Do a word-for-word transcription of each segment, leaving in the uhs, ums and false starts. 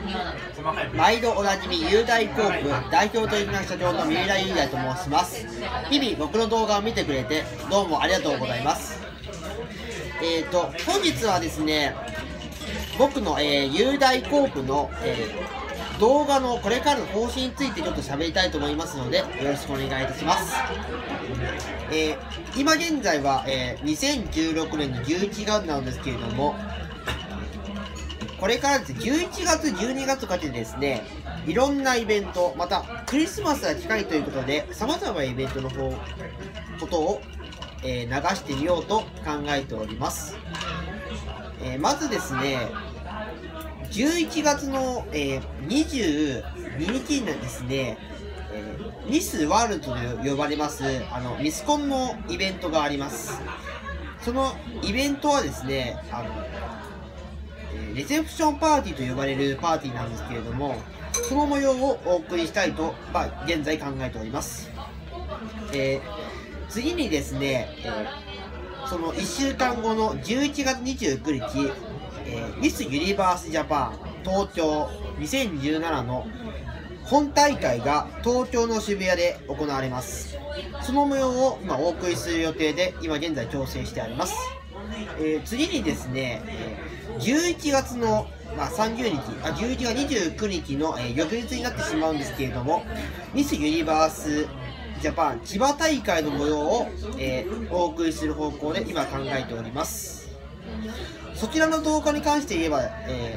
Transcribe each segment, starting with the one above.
毎度おなじみ雄大コープ代表取締役社長の三浦雄大と申します。日々僕の動画を見てくれてどうもありがとうございます。えーと本日はですね、僕の、えー、雄大コープの、えー、動画のこれからの方針についてちょっと喋りたいと思いますのでよろしくお願いいたします。えー、今現在は、えー、にせんじゅうろくねんのじゅういちがつなんですけれども、これからですね、じゅういちがつ、じゅうにがつかけてですね、いろんなイベント、またクリスマスが近いということで、様々なイベントの方、ことを、えー、流してみようと考えております。えー、まずですね、じゅういちがつの、えー、にじゅうににちにですね、えー、ミスワールドと呼ばれます、あの、ミスコンのイベントがあります。そのイベントはですね、あの、えー、レセプションパーティーと呼ばれるパーティーなんですけれども、その模様をお送りしたいと、まあ、現在考えております。えー、次にですね、えー、そのいっしゅうかんごのじゅういちがつにじゅうくにち、えー、ミスユニバースジャパン東京にせんじゅうななの本大会が東京の渋谷で行われます。その模様を今お送りする予定で今現在調整してあります。えー、次にですね、じゅういちがつの、まあ、さんじゅうにち、あじゅういちがつにじゅうくにちの、えー、翌日になってしまうんですけれども、ミスユニバースジャパン千葉大会の模様を、えー、お送りする方向で今考えております。そちらの動画に関して言えば、え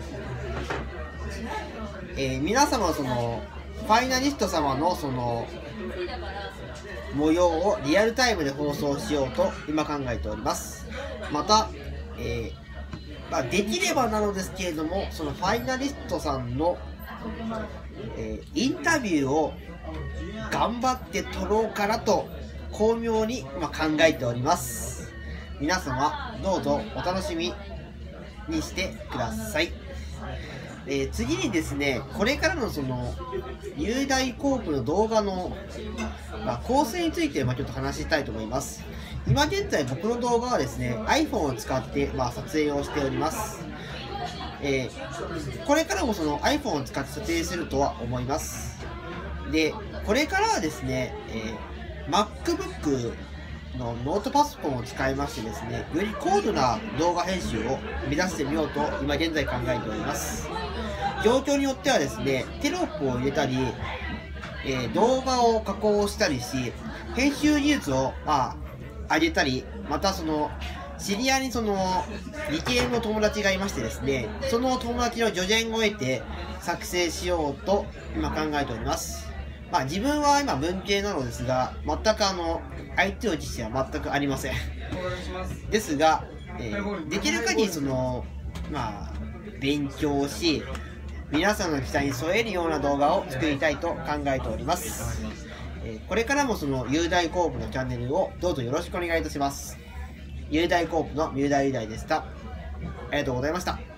ーえー、皆様のそのファイナリスト様のその模様をリアルタイムで放送しようと今考えております。また、えーまあ、できればなのですけれども、そのファイナリストさんの、えー、インタビューを頑張って撮ろうかなと巧妙に今考えております。皆様どうぞお楽しみにしてください。えー、次にですね、これからのその雄大コープの動画の、まあ、構成について、まあ、ちょっと話したいと思います。今現在僕の動画はですね iPhone を使って、まあ、撮影をしております。えー、これからもその iPhone を使って撮影するとは思います。でこれからはですね、えー、MacBook のノートパソコンを使いましてですね、より高度な動画編集を目指してみようと今現在考えております。状況によってはですね、テロップを入れたり、えー、動画を加工したりし、編集技術を、まあ、上げたり、またその、知り合いにその、理系の友達がいましてですね、その友達の助言を得て作成しようと今考えております。まあ自分は今文系なのですが、全くあの、アイティー の知識は全くありません。ですが、えー、できる限りその、まあ、勉強し、皆さんの期待に添えるような動画を作りたいと考えております。えー、これからもその雄大コープのチャンネルをどうぞよろしくお願いいたします。雄大コープの三浦雄大でした。ありがとうございました。